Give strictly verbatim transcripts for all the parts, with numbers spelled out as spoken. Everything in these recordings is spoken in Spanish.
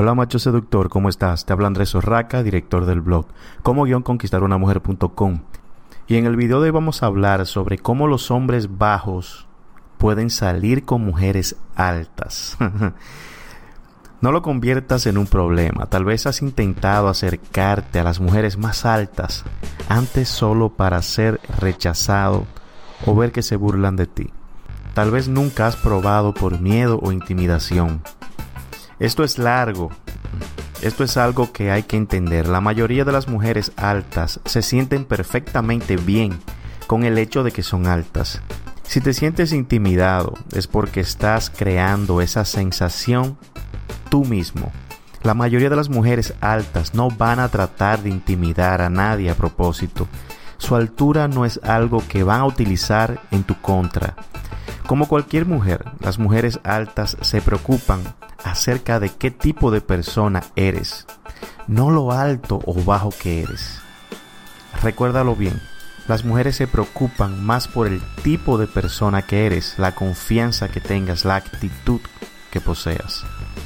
Hola macho seductor, ¿cómo estás? Te habla Andrés Orraca, director del blog como conquistar una mujer punto com. Y en el video de hoy vamos a hablar sobre cómo los hombres bajos pueden salir con mujeres altas. No lo conviertas en un problema. Tal vez has intentado acercarte a las mujeres más altas antes solo para ser rechazado o ver que se burlan de ti. Tal vez nunca has probado por miedo o intimidación. Esto es largo. Esto es algo que hay que entender. La mayoría de las mujeres altas se sienten perfectamente bien con el hecho de que son altas. Si te sientes intimidado es porque estás creando esa sensación tú mismo. La mayoría de las mujeres altas no van a tratar de intimidar a nadie a propósito. Su altura no es algo que van a utilizar en tu contra. Como cualquier mujer, las mujeres altas se preocupan acerca de qué tipo de persona eres, no lo alto o bajo que eres. Recuérdalo bien, las mujeres se preocupan más por el tipo de persona que eres, la confianza que tengas, la actitud que poseas.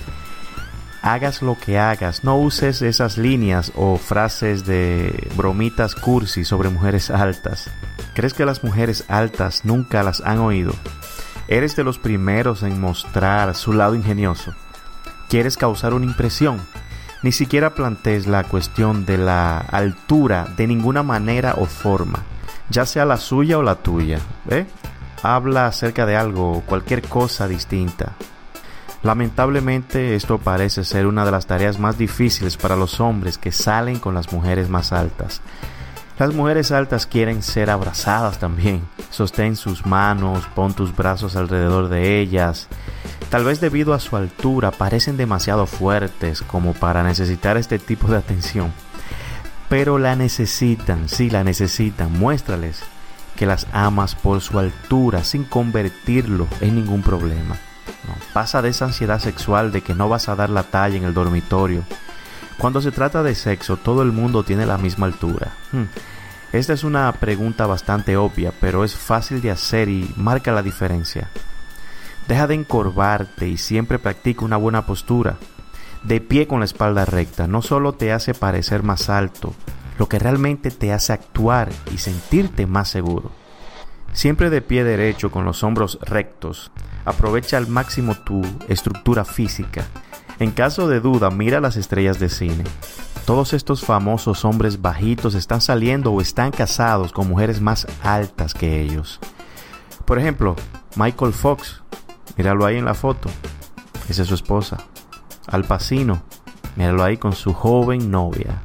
Hagas lo que hagas, no uses esas líneas o frases de bromitas cursi sobre mujeres altas. ¿Crees que las mujeres altas nunca las han oído? Eres de los primeros en mostrar su lado ingenioso. ¿Quieres causar una impresión? Ni siquiera plantees la cuestión de la altura de ninguna manera o forma, ya sea la suya o la tuya. ¿eh? Habla acerca de algo o cualquier cosa distinta. Lamentablemente, esto parece ser una de las tareas más difíciles para los hombres que salen con las mujeres más altas. Las mujeres altas quieren ser abrazadas también. Sostén sus manos, pon tus brazos alrededor de ellas. Tal vez debido a su altura parecen demasiado fuertes como para necesitar este tipo de atención. Pero la necesitan, sí la necesitan. Muéstrales que las amas por su altura sin convertirlo en ningún problema. No, pasa de esa ansiedad sexual de que no vas a dar la talla en el dormitorio. Cuando se trata de sexo, todo el mundo tiene la misma altura. Hmm. Esta es una pregunta bastante obvia, pero es fácil de hacer y marca la diferencia. Deja de encorvarte y siempre practica una buena postura. De pie con la espalda recta, no solo te hace parecer más alto, lo que realmente te hace actuar y sentirte más seguro. Siempre de pie derecho con los hombros rectos. Aprovecha al máximo tu estructura física. En caso de duda, mira las estrellas de cine. Todos estos famosos hombres bajitos están saliendo o están casados con mujeres más altas que ellos. Por ejemplo, Michael Fox, míralo ahí en la foto. Esa es su esposa. Al Pacino, míralo ahí con su joven novia.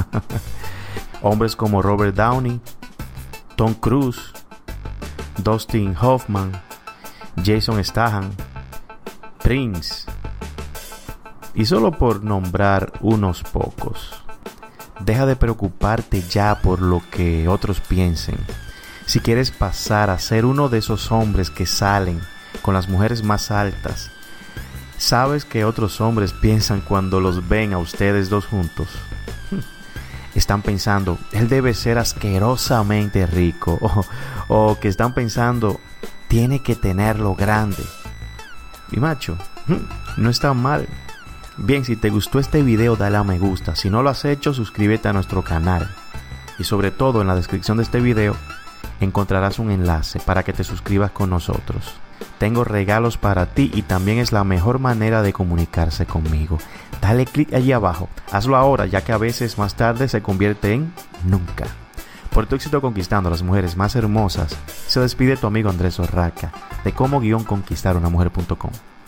Hombres como Robert Downey, Tom Cruise, Dustin Hoffman, Jason Statham, Prince. Y solo por nombrar unos pocos. Deja de preocuparte ya por lo que otros piensen. Si quieres pasar a ser uno de esos hombres que salen con las mujeres más altas, ¿sabes que otros hombres piensan cuando los ven a ustedes dos juntos? Están pensando, él debe ser asquerosamente rico. O, o que están pensando, tiene que tenerlo grande. Y macho, no está mal. Bien, si te gustó este video, dale a me gusta. Si no lo has hecho, suscríbete a nuestro canal. Y sobre todo, en la descripción de este video, encontrarás un enlace para que te suscribas con nosotros. Tengo regalos para ti y también es la mejor manera de comunicarse conmigo. Dale clic allí abajo. Hazlo ahora, ya que a veces más tarde se convierte en nunca. Por tu éxito conquistando a las mujeres más hermosas, se despide tu amigo Andrés Orraca, de como conquistar una mujer punto com.